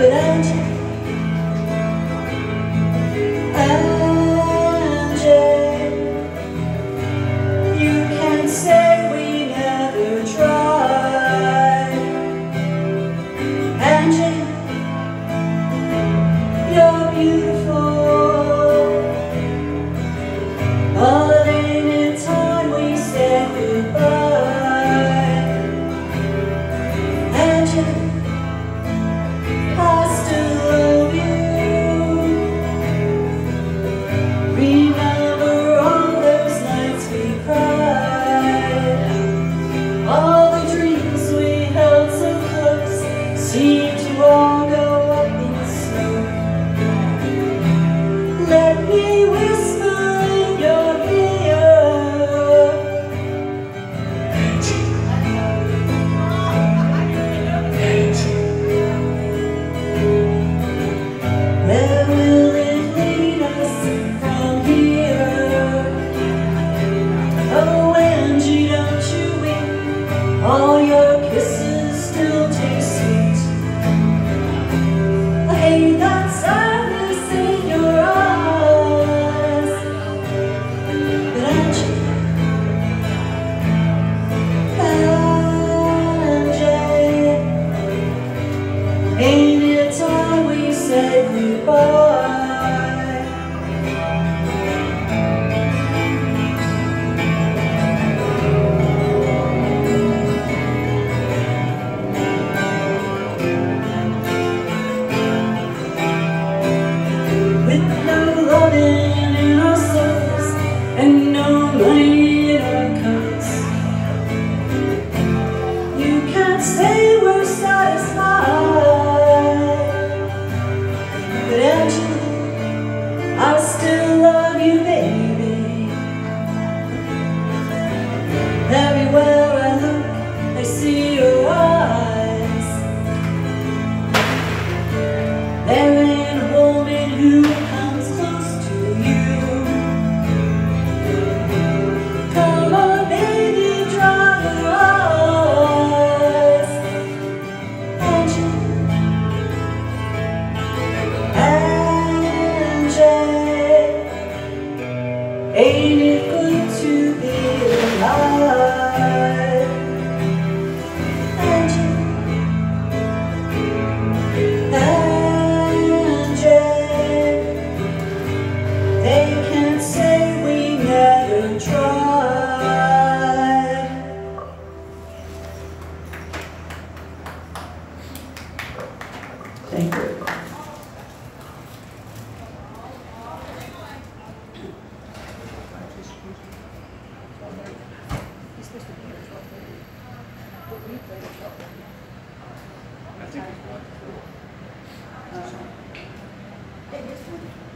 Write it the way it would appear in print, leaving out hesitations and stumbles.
But Angie, you can say we never tried. Angie, you're beautiful, but ain't it time we said goodbye? Angie, I still love you. Remember all those nights we cried, all the dreams we held so close seemed to all go up in smoke. Let me whisper in your ear, Angie, where will it lead us from here? Oh Angie, don't you weep, all your kisses still taste sweet. I hate that sadness in your eyes. But Angie, ain't it time we said goodbye? With no loving in our souls and no money in our coats, you can't say we're satisfied. But Angie, I still love you, baby. Everywhere I look, I see your eyes. There ain't a woman who comes close to you. Come on, baby, dry your eyes. Angie, ain't it good to be alive? Angie, they can't say we never tried. Thank you. I think it's wonderful.